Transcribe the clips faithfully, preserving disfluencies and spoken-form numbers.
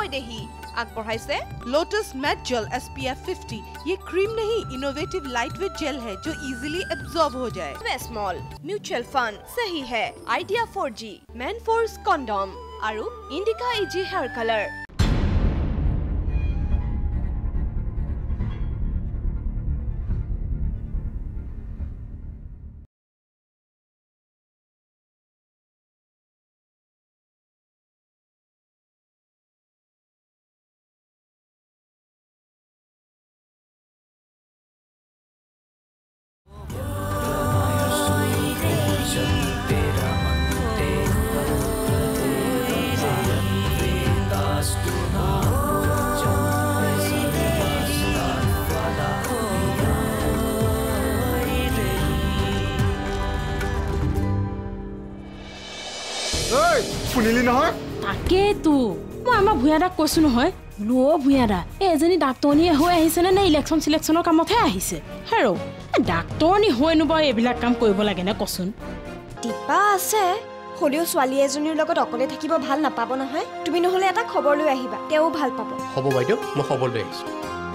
বৈদেহী আগবঢ়াইছে Lotus matte gel S P F fifty. ये cream नहीं इनोवेटिव लाइट वेट जेल है जो इजीली एब्जॉर्ब हो जाए। स्मॉल म्यूचुअल फंड सही है idea four G Manforce condom और इंडिका इजी हेयर कलर। শুনিলি নহয় তাকে তো মই আমাৰ ভুয়াদাক কৈছো নহয় লো ভুয়াদা এজনী ডাক্তৰনীয়ে হৈ আহিছে নে ইলেকশ্যন সিলেকশ্যনৰ কামতহে আহিছে হেৰো ডাক্তৰনী হৈ নব এইবিলাক কাম কৰিব লাগে নে কচোন টিপা আছে হলিও ছোৱালী এজনীৰ লগত অকলে থাকিব ভাল নাপাব নহয় তুমি নহলে এটা খবৰ লৈ আহিবা তেও ভাল পাব হ'ব বাইদেউ মই খবৰ লৈ আহিছো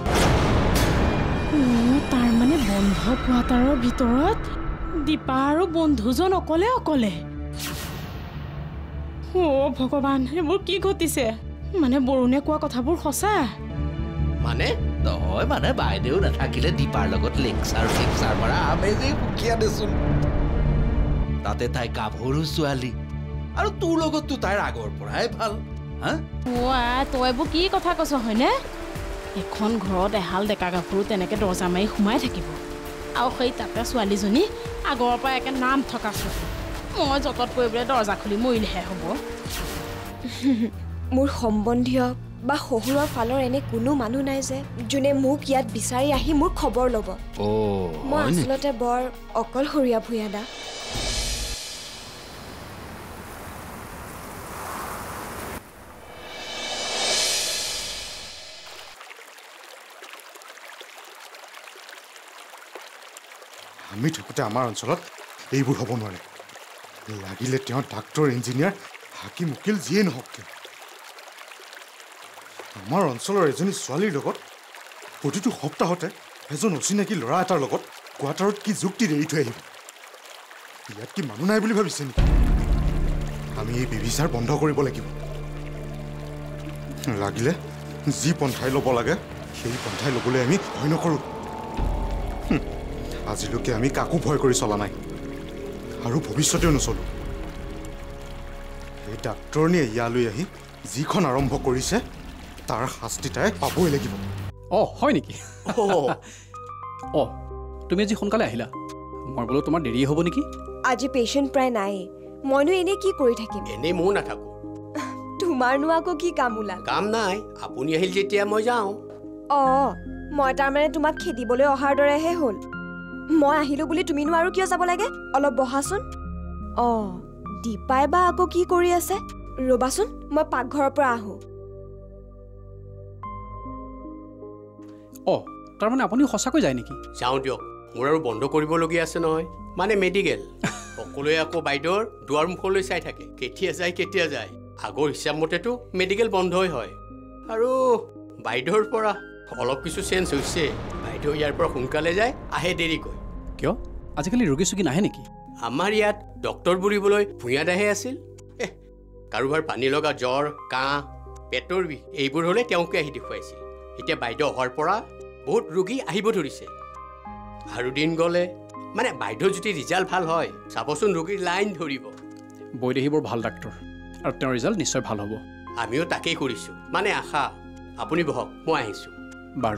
তাৰ মানে বন্ধ কোৱাটাৰৰ ভিতৰত দীপা আৰু বন্ধুজন অকলে অকলে ও ভগৱান এবোৰ কি ঘটিছে মানে বৰুণে কোৱা কথাবোৰ সঁচা মানে নহয় মানে বাইদেউ নাথাকিলে দীপাৰ লগত লেকচাৰ লেকচাৰ মাৰা আমেজি মুখিয়া দেচোন তাতে তাই গাভৰু ছোৱালী আৰু তোৰ লগততো তাইৰ আগৰ পৰাই ভাল হা ওৱা তই এইবোৰ কি কথা কৈছ হয়নে এখন ঘৰত এহাল ডেকা গাভৰু তেনেকে দৰ্জা মাৰি সোমাই থাকিব আৰু সেই তাতে ছোৱালীজনী আগৰ পৰা একে নাম থকা ছোৱালী মই যতত কৰিবলৈ দৰ্জা খুলি মৰিলেহে হ'ব মোৰ সম্বন্ধীয় বা শহুৰৰ ফালৰ এনে কোনো মানুহ নাই যে যোনে মোক ইয়াত বিচাৰি আহি মোৰ খবৰ ল'ব অ মই আসলতে বৰ অকলশৰীয়া ভুয়াদা আমি থাকোঁতে আমাৰ অঞ্চলত এইবোৰ হ'ব নোৱাৰে লাগিলে তেওঁ ডাক্তৰ ইঞ্জিনিয়াৰ হাকিম উকিল যিয়ে নহওক কিয় আমাৰ অঞ্চলৰ এজনী ছোৱালীৰ লগত প্ৰতিটো সপ্তাহতে এজন অচিনাকি ল'ৰা এটাৰ লগত কোৱাৰ্টাৰত কি যুক্তি এৰি থৈ আহিব ইয়াত কি মানুহ নাই বুলি ভাবিছে নেকি আমি এই বিবিচাৰ বন্ধ কৰিব লাগিব লাগিলে যি পন্থাই ল'ব লাগে সেই পন্থাই ল'বলৈ আমি ভয় নকৰোঁ আজিলৈকে আমি কাকো ভয় কৰি চলা নাই আৰু ভৱিষ্যতেও নচলোঁ এই ডাক্তৰনীয়ে ইয়ালৈ আহি যিখন আৰম্ভ কৰিছে তাৰ শাস্তি তাই পাবই লাগিব অ হয় নেকি অ তুমি আজি সোনকালে আহিলা মই বোলো তোমাৰ দেৰি হ'ব নেকি আজি পেশেন্ট প্ৰায় নাই মইনো এনে কি কৰি থাকিম এনে মই নাথাকো তোমাৰনো আকৌ কি কাম ওলাল কাম নাই আপুনি আহিল যেতিয়া মই যাওঁ অ মই তাৰমানে তোমাক খেদিবলৈ অহাৰ দৰেহে হ'ল মই আহিলো বুলি তুমিনো আৰু কিয় যাব লাগে অলপ বহাচোন অ দীপাই বা আকৌ কি কৰি আছে ৰবাচোন মই পাকঘৰৰ পৰা আহো অ তাৰমানে আপুনি সঁচাকৈ যায় নেকি যাওঁ দিয়ক মোৰ আৰু বন্ধ কৰিবলগীয়া আছে নহয় মানে মেডিকেল সকলোৱে আকৌ বাইদেউৰ দুৱাৰ মুখলৈ চাই থাকে কেতিয়া যায় কেতিয়া যায় আগৰ হিচাপ মতেতো মেডিকেল বন্ধই হয় আৰু বাইদেউৰ পৰা অলপ কিছু চেঞ্জ হৈছে বাইদেউ ইয়াৰ পৰা সোনকালে যায় আহে দেৰিকৈ কিয় আজিকালি ৰোগী চুগী নাহে নেকি আমাৰ ইয়াত ডক্তৰ বুলিবলৈ ভূঞাদাহে আছিল কাৰোবাৰ পানী লগা জ্বৰ কাহ পেটৰ বিষ এইবোৰ হ'লে তেওঁকে আহি দেখুৱাইছিল এতিয়া বাইদেউ অহাৰ পৰা বহুত ৰোগী আহিব ধৰিছে আৰু দিন গ'লে মানে বাইদেউ যদি ৰিজাল্ট ভাল হয় চাবচোন ৰোগীৰ লাইন ধৰিব বৈদেহী বৰ ভাল ডাক্তৰ আৰু তেওঁৰ ৰিজাল্ট নিশ্চয় ভাল হ'ব আমিও তাকেই কৰিছোঁ মানে আশা আপুনি বহক মই আহিছোঁ বাৰু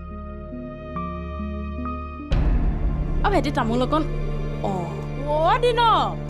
অ ভাইটি তামোল অকণ অ অ দিন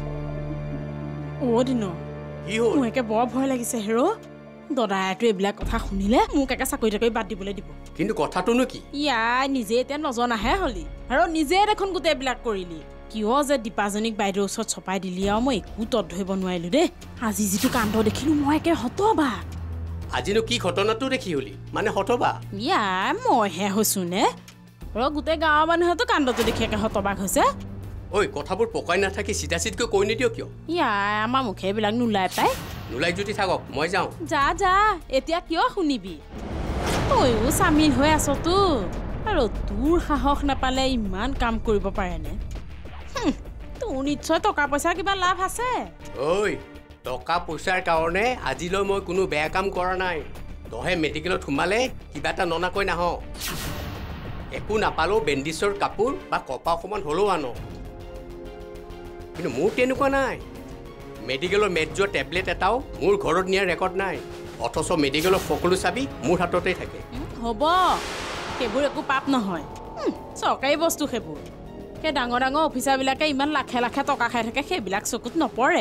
অ দিন কি হ'ল মোৰ একে বৰ ভয় লাগিছে হেৰ দদাইটো এইবিলাক কথা শুনিলে মোক একে চাকৰি তাকৰি বাদ দিবলৈ দিব কিন্তু কথাটোনো কি ইয়াই নিজে এতিয়া নজনাহে হলি আৰু নিজে দেখোন গোটেই এইবিলাক কৰিলি কিয় যে দীপাজনীক বাইদেউৰ ওচৰত ছপাই দিলি আৰু মই একো তত ধৰিব নোৱাৰিলো দেই আজি যিটো কাণ্ড দেখিলো মই একে হতবা আজিনো কি ঘটনাটো দেখি হলি মানে হতবা ইয়াই মইহে হৈছো নে আৰু গোটেই গাঁৱৰ মানুহেতো কাণ্ডটো দেখি একে হতবাক হৈছে ঐ কথাবোৰ পকাই নাথাকি চিধা চিধকৈ কৈ নিদিয় কিয় ইয়াই আমাৰ মুখে এইবিলাক নোলাই পাই নোলাই যদি থাকক মই যাওঁ যা যা এতিয়া কিয় শুনিবি তইও চামিল হৈ আছতো আৰু তোৰ সাহস নাপালে ইমান কাম কৰিব পাৰেনে তোৰ নিশ্চয় টকা পইচা কিবা লাভ আছে ঐ টকা পইচাৰ কাৰণে আজিলৈ মই কোনো বেয়া কাম কৰা নাই তহে মেডিকেলত সোমালে কিবা এটা ননাকৈ নাহ একো নাপালেও বেণ্ডিছৰ কাপোৰ বা কপা অকণমান হ'লেও আনো কিন্তু মোৰ তেনেকুৱা নাই মেডিকেলৰ মেট যোৱা টেবলেট এটাও মোৰ ঘৰত নিয়াৰ ৰেকৰ্ড নাই অথচ মেডিকেলৰ সকলো চাবি মোৰ হাততেই থাকে হ'ব সেইবোৰ একো পাপ নহয় চৰকাৰী বস্তু সেইবোৰ সেই ডাঙৰ ডাঙৰ অফিচাৰবিলাকে ইমান লাখে লাখে টকা খাই থাকে সেইবিলাক চকুত নপৰে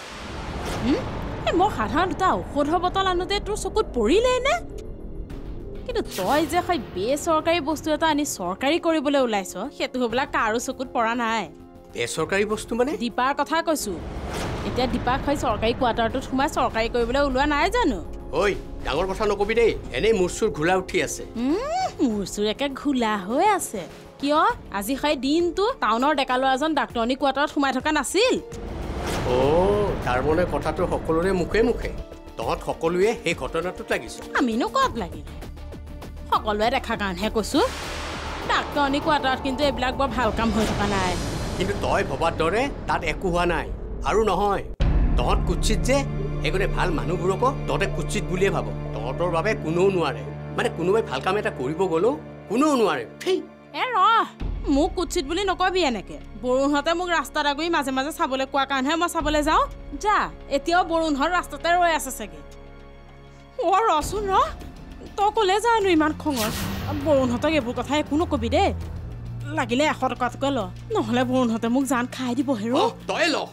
মই সাধাৰণ দুটা ঔষধৰ বটল আনোতে তোৰ চকুত পৰিলেই নে কিন্তু তই যে সেই বেচৰকাৰী বস্তু এটা আনি চৰকাৰী কৰিবলৈ ওলাইছ সেইটো হ'বলা কাৰো চকুত পৰা নাই বেচৰকাৰী বস্তু মানে দীপাৰ কথা কৈছো এতিয়া দীপাক হয় চৰকাৰী কোৱাৰ্টাৰটোত সোমাই চৰকাৰী কৰিবলৈ ওলোৱা নাই জানো ঐ ডাঙৰ কথা নকবি দেই এনেই মোৰ চুৰ ঘোলা উঠি আছে মোৰ চুৰ একে ঘোলা হৈ আছে কিয় আজি খাই দিনটো টাউনৰ ডেকা ল'ৰাজন ডাক্তৰণী কোৱাৰ্টাৰত সোমাই থকা নাছিল অ তাৰ মানে কথাটো সকলোৰে মুখে মুখে তহঁত সকলোৱে সেই ঘটনাটোত লাগিছ আমিনো ক'ত লাগিল সকলোৱে দেখা কাৰণেহে কৈছো ডাক্তৰণী কোৱাৰ্টাৰত কিন্তু এইবিলাক বৰ ভাল কাম হৈ থকা নাই কিন্তু তই ভবাৰ দৰে তাত একো হোৱা নাই আৰু নহয় তহঁত কুচিত যে এগনে ভাল মানুহবোৰকো তহঁতে কুচিত বুলিয়ে ভাব তহঁতৰ বাবে কোনেও নোৱাৰে মানে কোনোবাই ভাল কাম এটা কৰিব গ'লেও কোনেও নোৱাৰে এ ৰহ মোক কুচিত বুলি নকবি এনেকে বৰুণহঁতে মোক ৰাস্তাত আগৰি মাজে মাজে চাবলৈ কোৱা কাৰণেহে মই চাবলৈ যাওঁ যা এতিয়াও বৰুণহঁত ৰাস্তাতে ৰৈ আছে চাগে অ ৰচোন ৰ তই ক'লে যানো ইমান খঙৰ বৰুণহঁতক এইবোৰ কথা একো নকবি দেই লাগিলে এশ টকাতকৈ ল নহ'লে বৰুণহঁতে মোক জান খাই দিব হেৰ তই ল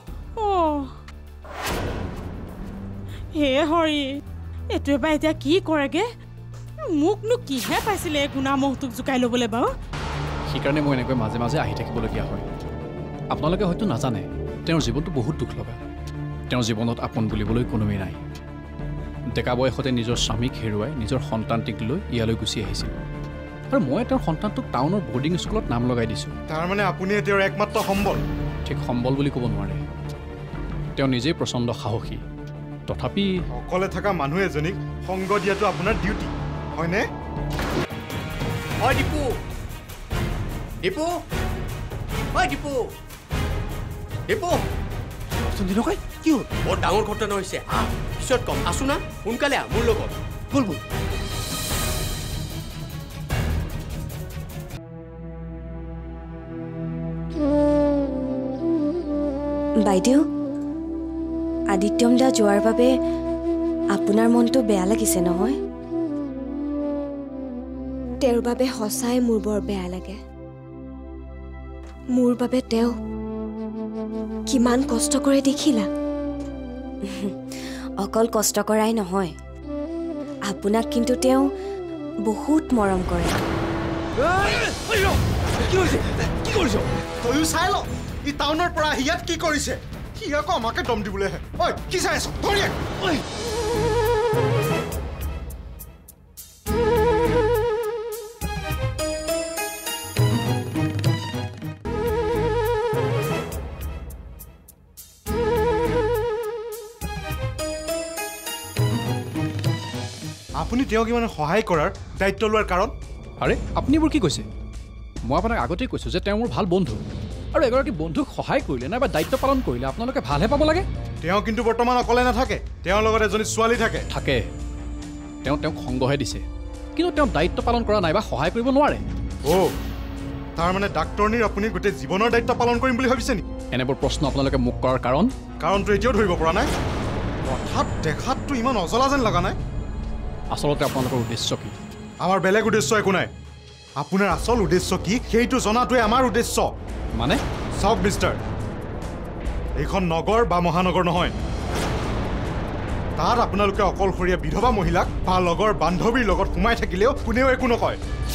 হে হৰি এইটোৱে বা এতিয়া কি কৰেগে মোকনো কিহে পাইছিলে এই গুণামহটোক জোকাই ল'বলৈ বাৰু সেইকাৰণে মই এনেকৈ মাজে মাজে আহি থাকিবলগীয়া হয় আপোনালোকে হয়তো নাজানে তেওঁৰ জীৱনটো বহুত দুখ লগা তেওঁৰ জীৱনত আপোন বুলিবলৈ কোনোৱেই নাই ডেকা বয়সতে নিজৰ স্বামীক হেৰুৱাই নিজৰ সন্তানটিক লৈ ইয়ালৈ গুচি আহিছিল আৰু মই তেওঁৰ সন্তানটোক টাউনৰ বৰ্ডিং স্কুলত নাম লগাই দিছোঁ তাৰমানে আপুনি তেওঁৰ একমাত্ৰ সম্বল ঠিক সম্বল বুলি ক'ব নোৱাৰে তেওঁ নিজেই প্ৰচণ্ড সাহসী তথাপি অকলে থকা মানুহ এজনীক সংগ দিয়াটো আপোনাৰ ডিউটি হয়নে হয় দীপু দীপু হয় দীপু দীপু দিনকাই কি হ'ল বৰ ডাঙৰ ঘটনা হৈছে আহ পিছত কম আছো না সোনকালে আহ মোৰ লগত বল বল বাইদেউ আদিত্যম দা যোৱাৰ বাবে আপোনাৰ মনটো বেয়া লাগিছে নহয় তেওঁৰ বাবে সঁচাই মোৰ বৰ বেয়া লাগে মোৰ বাবে তেওঁ কিমান কষ্ট কৰে দেখিলা অকল কষ্ট কৰাই নহয় আপোনাক কিন্তু তেওঁ বহুত মৰম কৰে কি হৈছে কি কৰিছ তয়ো চাই ল ই টাউনৰ পৰা আহি ইয়াত কি কৰিছে সি আকৌ আমাকে দম দিবলৈ আহে ঐ কি চাই আছ ধৰি ঐ আপুনি তেওঁক ইমান সহায় কৰাৰ দায়িত্ব লোৱাৰ কাৰণ আৰে আপুনি এইবোৰ কি কৈছে মই আপোনাক আগতেই কৈছোঁ যে তেওঁ মোৰ ভাল বন্ধু আৰু এগৰাকী বন্ধুক সহায় কৰিলে নাইবা দায়িত্ব পালন কৰিলে আপোনালোকে ভালহে পাব লাগে তেওঁ কিন্তু বৰ্তমান অকলে নাথাকে তেওঁৰ লগত এজনী ছোৱালী থাকে থাকে তেওঁ তেওঁক সংগহে দিছে কিন্তু তেওঁ দায়িত্ব পালন কৰা নাইবা সহায় কৰিব নোৱাৰে অ' তাৰমানে ডাক্তৰণীৰ আপুনি গোটেই জীৱনৰ দায়িত্ব পালন কৰিম বুলি ভাবিছে নেকি এনেবোৰ প্ৰশ্ন আপোনালোকে মোক কৰাৰ কাৰণ কাৰণটো এতিয়াও ধৰিব পৰা নাই হঠাৎ দেখাতটো ইমান অজলা যেন লগা নাই আচলতে আপোনালোকৰ উদ্দেশ্য কি আমাৰ বেলেগ উদ্দেশ্য একো নাই আপোনাৰ আচল উদ্দেশ্য কি সেইটো জনাটোৱে আমাৰ উদ্দেশ্য মানে চাওক মিষ্টাৰ এইখন নগৰ বা মহানগৰ নহয় তাত আপোনালোকে অকলশৰীয়া বিধৱা মহিলাক বা লগৰ বান্ধৱীৰ লগত সোমাই থাকিলেও কোনেও একো নকয়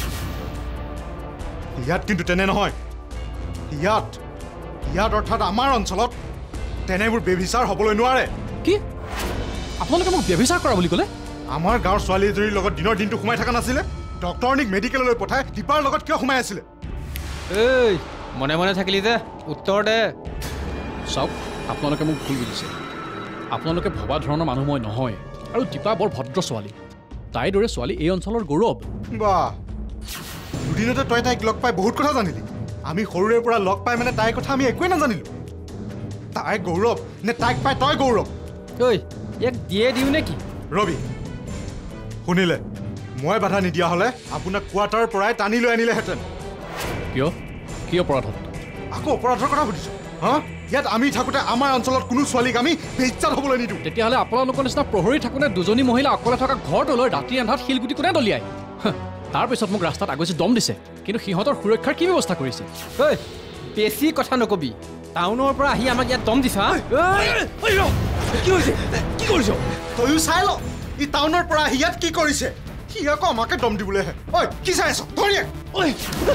ইয়াত কিন্তু তেনে নহয় ইয়াত ইয়াত অৰ্থাৎ আমাৰ অঞ্চলত তেনেবোৰ ব্যভিচাৰ হ'বলৈ নোৱাৰে কি আপোনালোকে মোক ব্যভিচাৰ কৰা বুলি ক'লে আমাৰ গাঁৱৰ ছোৱালী এজনীৰ লগত দিনৰ দিনটো সোমাই থকা নাছিলে ডক্তৰণীক মেডিকেললৈ পঠাই দীপাৰ লগত কিয় সোমাই আছিলে এই মনে মনে থাকিলি যে উত্তৰ দে চাওক আপোনালোকে মোক ভুল বুজিছে আপোনালোকে ভবা ধৰণৰ মানুহ মই নহয় আৰু দীপা বৰ ভদ্ৰ ছোৱালী তাইৰ দৰে ছোৱালী এই অঞ্চলৰ গৌৰৱ বাহ দুদিনতে তই তাইক লগ পাই বহুত কথা জানিলি আমি সৰুৰে পৰা লগ পাই মানে তাইৰ কথা আমি একোৱে নাজানিলোঁ তাই গৌৰৱ নে তাইক পাই তই গৌৰৱ ঐ ইয়াক দিয়ে দিওঁ নে কি ৰবি শুনিলে মই বাধা নিদিয়া হ'লে আপোনাক কোৱাৰ্টাৰৰ পৰাই টানি লৈ আনিলেহেঁতেন কিয় কি অপৰাধত আকৌ অপৰাধৰ কথা সুধিছোঁ হা ইয়াত আমি থাকোঁতে আমাৰ অঞ্চলত কোনো ছোৱালীক আমি বেইজ্জাত হ'বলৈ নিদিওঁ তেতিয়াহ'লে আপোনালোকৰ নিচিনা প্ৰহৰী থাকোঁতে দুজনী মহিলা অকলে থকা ঘৰটোলৈ ৰাতি এন্ধাৰত শিলগুটি কোনে দলিয়াই তাৰপিছত মোক ৰাস্তাত আগতে দম দিছে কিন্তু সিহঁতৰ সুৰক্ষাৰ কি ব্যৱস্থা কৰিছে ঐ বেছি কথা নকবি টাউনৰ পৰা আহি আমাক ইয়াত দম দিছা কি হৈছে কি কৰিছ তয়ো চাই ল ই টাউনৰ পৰা আহি ইয়াত কি কৰিছে সি আকৌ আমাকে দম দিবলৈহে ঐ কি চাই আছ ধৰিয়ে ঐ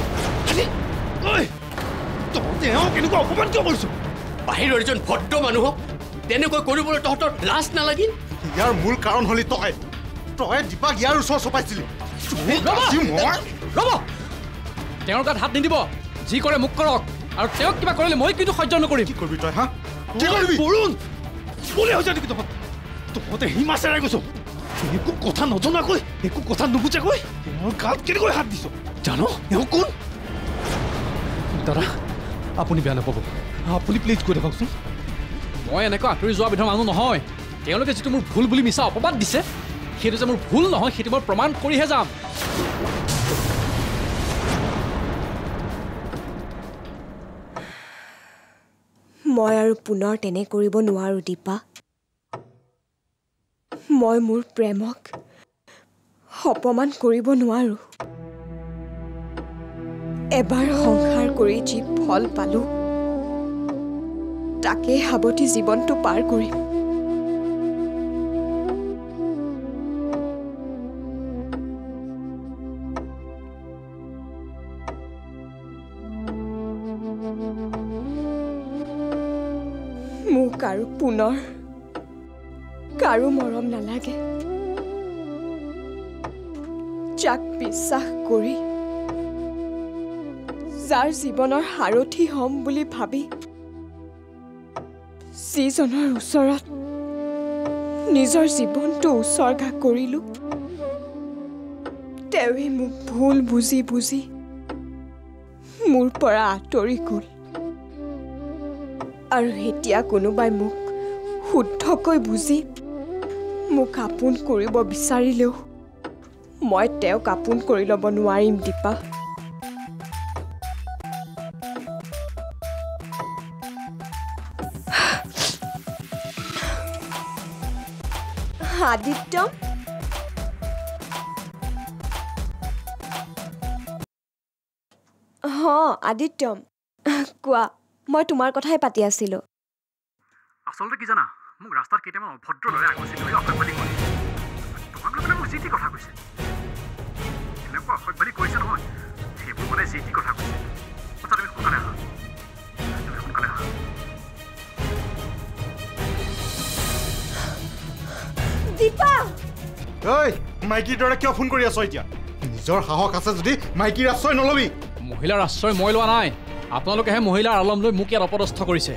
ঐ তহঁতে কেনেকুৱা অপমান কিয় কৰিছ বাহিৰৰ এজন ভদ্ৰ মানুহক তেনেকৈ কৰিবলৈ তহঁতৰ লাজ নালাগিল ইয়াৰ মূল কাৰণ হলি তই তই দীপাক ইয়াৰ ওচৰ চপাইছিলি ৰ'ব তেওঁৰ গাত হাত নিদিব যি কৰে মোক কৰক আৰু তেওঁক কিবা কৰিলে মই কিন্তু সহ্য নকৰিম কি কৰিবি তই হা কি কৰিবি বৰুণ বলে হৈছে নেকি তহঁত তহঁতে সীমা চেৰাই গৈছ একো কথা নজনাকৈ একো কথা নুবুজাকৈ তেওঁৰ গাত কেনেকৈ হাত দিছ জানো এওঁ কোন দাদা আপুনি বেয়া নাপাব আপুনি প্লিজ কৈ দেখাওকচোন মই এনেকৈ আঁতৰি যোৱা বিধৰ মানুহ নহয় তেওঁলোকে যিটো মোৰ ভুল বুলি মিছা অপবাদ দিছে সেইটো যে মোৰ ভুল নহয় সেইটো মই প্ৰমাণ কৰিহে যাম মই আৰু পুনৰ তেনে কৰিব নোৱাৰো দীপা মই মোৰ প্ৰেমক অপমান কৰিব নোৱাৰো এবাৰ সংসাৰ কৰি যি ফল পালো তাকে সাৱটি জীৱনটো পাৰ কৰিম মোক আৰু পুনৰ কাৰো মৰম নালাগে যাক বিশ্বাস কৰি যাৰ জীৱনৰ সাৰথি হ'ম বুলি ভাবি যিজনৰ ওচৰত নিজৰ জীৱনটো উচৰ্গা কৰিলো তেওঁৱে মোক ভুল বুজি বুজি মোৰ পৰা আঁতৰি গ'ল আৰু এতিয়া কোনোবাই মোক শুদ্ধকৈ বুজি মোক আপোন কৰিব বিচাৰিলেও মই তেওঁক আপোন কৰি ল'ব নোৱাৰিম দীপা আদিত্য হ আদিত্য কোৱা মই তোমাৰ কথাই পাতি আছিলো আচলতে কি জানা মোক ৰাস্তাত কেইটামান অভদ্ৰ ল'ৰাই আগচি ধৰি অসভ্যালি কৰে তোমাক লৈ মোক যি টি কথা কৈছে এনেকুৱা অসভ্যালি কৰিছে নহয় সেইবোৰ মানে যি টি কথা কৈছে কথা তুমি সোনকালে আহা তুমি সোনকালে আহা দীপা ঐ মাইকীৰ দৰে কিয় ফোন কৰি আছ এতিয়া নিজৰ সাহস আছে যদি মাইকীৰ আশ্ৰয় নলবি মহিলাৰ আশ্ৰয় মই লোৱা নাই আপোনালোকেহে মহিলাৰ আলম লৈ মোক ইয়াত অপদস্থ কৰিছে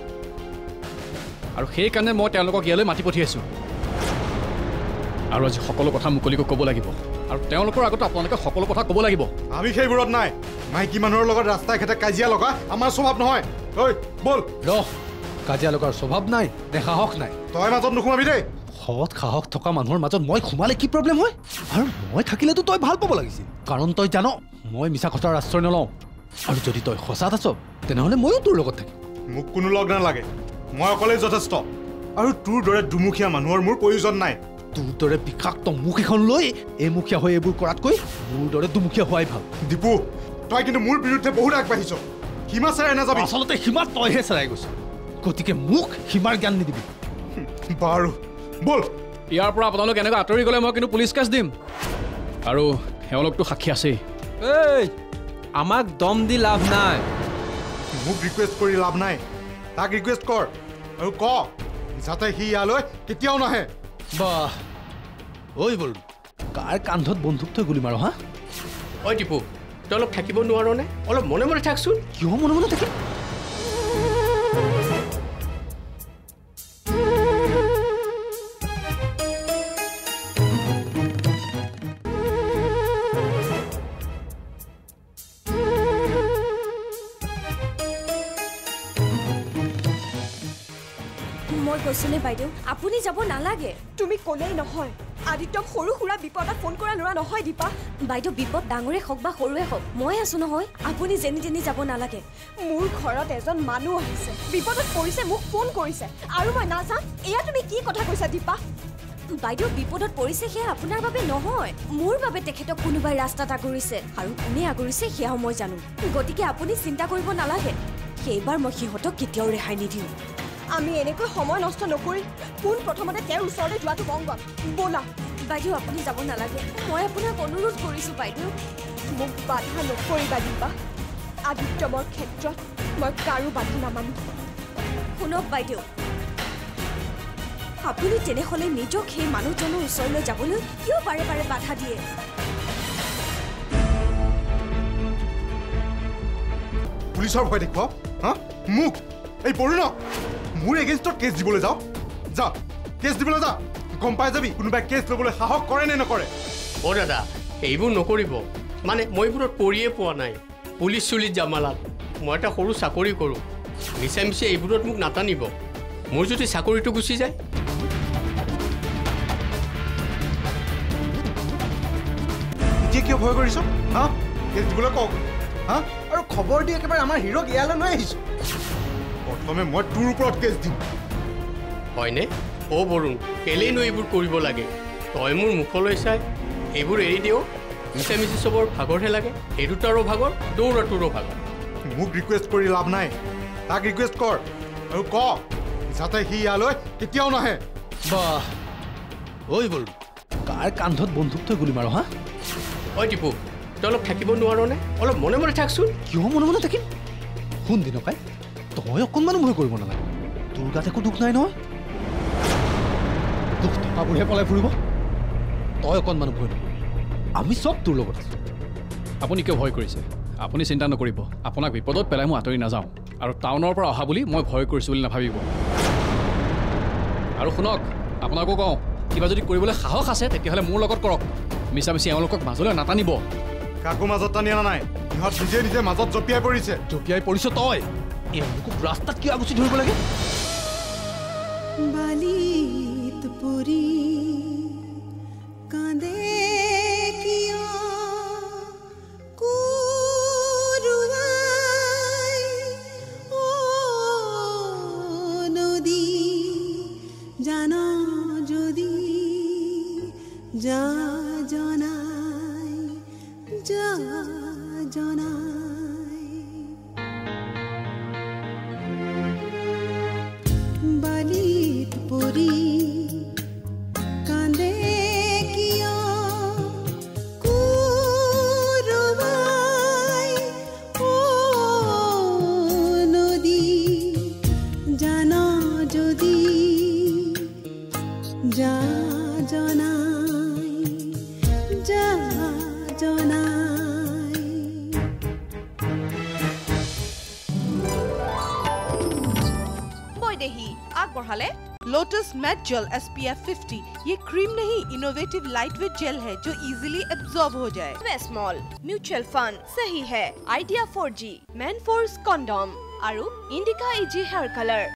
আৰু সেইকাৰণে মই তেওঁলোকক ইয়ালৈ মাতি পঠিয়াইছোঁ আৰু আজি সকলো কথা মুকলিকৈ ক'ব লাগিব আৰু তেওঁলোকৰ আগত আপোনালোকে সকলো কথা ক'ব লাগিব আমি সেইবোৰত নাই মাইকী মানুহৰ লগত ৰাস্তাই ঘাটে কাজিয়া লগা আমাৰ স্বভাৱ নহয় ঐ বল ৰহ কাজিয়া লগাৰ স্বভাৱ নাই নে সাহস নাই তই মাজত নোসোমাবি দেই সৎ সাহস থকা মানুহৰ মাজত মই সোমালে কি প্ৰব্লেম হয় আৰু মই থাকিলেতো তই ভাল পাব লাগিছিল কাৰণ তই জান মই মিছা কথাৰ আশ্ৰয় নলওঁ আৰু যদি তই সঁচাত আছ তেনেহ'লে ময়ো তোৰ লগত থাকিম মোক কোনো লগ নালাগে মই অকলেই যথেষ্ট আৰু তোৰ দৰে দুমুখীয়া মানুহৰ মোৰ প্ৰয়োজন নাই তোৰ দৰে বিষাক্ত মুখ এখন লৈ এমুখীয়া হৈ এইবোৰ কৰাতকৈ মোৰ দৰে দুমুখীয়া হোৱাই ভাল দীপু তই কিন্তু মোৰ বিৰুদ্ধে বহুত আগবাঢ়িছ সীমা চেৰাই নাযাবি আচলতে সীমা তইহে চেৰাই গৈছ গতিকে মোক সীমাৰ জ্ঞান নিদিবি বাৰু বল ইয়াৰ পৰা আপোনালোক এনেকৈ আঁতৰি গ'লে মই কিন্তু পুলিচ কেছ দিম আৰু এওঁলোকতো সাক্ষী আছেই এই আমাক দম দি লাভ নাই মোক ৰিকুৱেষ্ট কৰি লাভ নাই তাক ৰিকুৱেষ্ট কৰ আৰু ক যাতে সি ইয়ালৈ কেতিয়াও নাহে বাহ ঐ বল কাৰ কান্ধত বন্দুক থৈ গুলি মাৰ হা ঐ টিপু তই অলপ থাকিব নোৱাৰনে অলপ মনে মনে থাকচোন কিয় মনে মনে থাকিম মই কৈছোনে বাইদেউ আপুনি যাব নালাগে তুমি ক'লেই নহয় আদিত্যক সৰু সুৰা বিপদত ফোন কৰা ল'ৰা নহয় দীপা বাইদেউ বিপদ ডাঙৰে হওক বা সৰুৱে হওক মই আছো নহয় আপুনি যেনি যেনি যাব নালাগে মোৰ ঘৰত এজন মানুহ আহিছে বিপদত পৰিছে মোক ফোন কৰিছে আৰু মই নাযাম এয়া তুমি কি কথা কৈছা দীপা বাইদেউ বিপদত পৰিছে সেয়া আপোনাৰ বাবে নহয় মোৰ বাবে তেখেতক কোনোবাই ৰাস্তাত আগৰিছে আৰু কোনে আগৰিছে সেয়াও মই জানো গতিকে আপুনি চিন্তা কৰিব নালাগে সেইবাৰ মই সিহঁতক কেতিয়াও ৰেহাই নিদিওঁ আমি এনেকৈ সময় নষ্ট নকৰি কোন প্ৰথমতে তেওঁৰ ওচৰলৈ যোৱাটো মংগল ব'লা বাইদেউ আপুনি যাব নালাগে মই আপোনাক অনুৰোধ কৰিছোঁ বাইদেউ মোক বাধা নকৰিবা দীপা আদিত্যমৰ ক্ষেত্ৰত মই কাৰো বাধা নামানো শুনক বাইদেউ আপুনি তেনেহ'লে নিজক সেই মানুহজনৰ ওচৰলৈ যাবলৈ কিয় বাৰে বাৰে বাধা দিয়ে পুলিচৰ ভয় দেখুৱাও হা মোক এই বৰুণক মোৰ এগেইনষ্টত কেছ দিবলৈ যাওঁ যা কেছ দিবলৈ যা গম পাই যাবি কোনোবাই কেছ ল'বলৈ সাহস কৰে নে নকৰে অ' দাদা এইবোৰ নকৰিব মানে মই এইবোৰত পৰিয়ে পোৱা নাই পুলিচ চুলিচ জামালাত মই এটা সৰু চাকৰি কৰোঁ মিছা মিছি এইবোৰত মোক নাটানিব মোৰ যদি চাকৰিটো গুচি যায় এতিয়া কিয় ভয় কৰিছ হা কেছ দিবলৈ কওক হা আৰু খবৰ দি একেবাৰে আমাৰ হিৰক ইয়ালৈ লৈ আহিছোঁ প্ৰথমে মই তোৰ ওপৰত কেছ দিম হয়নে অ' বৰুণ কেলেইনো এইবোৰ কৰিব লাগে তই মোৰ মুখলৈ চাই এইবোৰ এৰি দিওঁ মিছা মিছি চবৰ ভাগৰহে লাগে এই দুটাৰো ভাগৰ দৌৰাটোৰো ভাগৰ মোক ৰিকুৱেষ্ট কৰি লাভ নাই তাক ৰিকুৱেষ্ট কৰ আৰু ক যাতে সি ইয়ালৈ কেতিয়াও নাহে বাহ ঐ বল কাৰ কান্ধত বন্দুক থৈ গুলি মাৰো হা ঐ টিপু তই অলপ থাকিব নোৱাৰনে অলপ মনে মনে থাকচোন কিয় মনে মনে থাকিম শুন দিনকাই তই অকণমানো ভয় কৰিব নালাগে তোৰ গাত একো দুখ নাই নহয় দুখ থকাবোৰহে পলাই ফুৰিব তই অকণমানো ভয় নকৰিবি আমি চব তোৰ লগত আছোঁ আপুনি কিয় ভয় কৰিছে আপুনি চিন্তা নকৰিব আপোনাক বিপদত পেলাই মই আঁতৰি নাযাওঁ আৰু টাউনৰ পৰা অহা বুলি মই ভয় কৰিছোঁ বুলি নাভাবিব আৰু শুনক আপোনাকো কওঁ কিবা যদি কৰিবলৈ সাহস আছে তেতিয়াহ'লে মোৰ লগত কৰক মিছা মিছি এওঁলোকক মাজলৈ নাটানিব কাকো মাজত টানি অনা নাই ইহঁত নিজে নিজে মাজত জঁপিয়াই পৰিছে জঁপিয়াই পৰিছ তই এওঁলোকক ৰাস্তাত কিয় আগুচি ধৰিব লাগে বালিত পৰি কান্দে কিয় কুৰুৱাই অ নদী জান যদি যা জনাই যা জনাই বালিত পৰি কান্দে কিয় কুৰুৱাই অ নদী জান যদি যা জনাই যা জনাই বৈদেহী আগবঢ়ালে Lotus matte gel S P F fifty ये क्रीम नहीं इनोवेटिव लाइट वेट जेल है जो इजीली एब्जॉर्ब हो जाए स्मॉल म्यूचुअल फंड सही है idea four G Manforce condom और इंडिका इजी हेयर कलर